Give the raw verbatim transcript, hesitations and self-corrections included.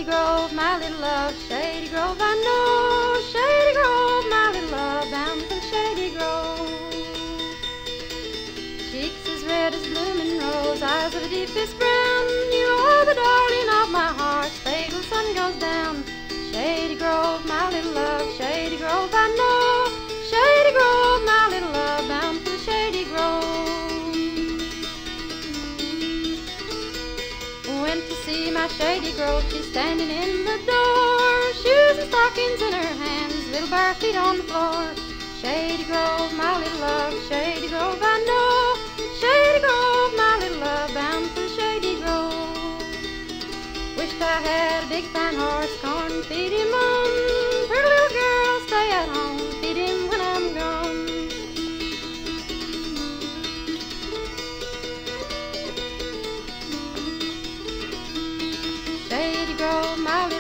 Shady Grove, my little love, Shady Grove, I know. Shady Grove, my little love, bound for Shady Grove. Cheeks as red as blooming rose, eyes of the deepest brown. You are the darling of my heart, fade till the sun goes down. Shady Grove, my little love, Shady Grove, I know. Shady Grove, my little love, bound for Shady Grove. Went to see my Shady Grove, she's standing in the door, shoes and stockings in her hands, little bare feet on the floor. Shady Grove, my little love, Shady Grove, I know. Shady Grove, my little love, bound for Shady Grove. Wished I had a big fine horse, corn feed him on. Pretty little girl, stay at home, feed him when I'm gone. Shady Grove, my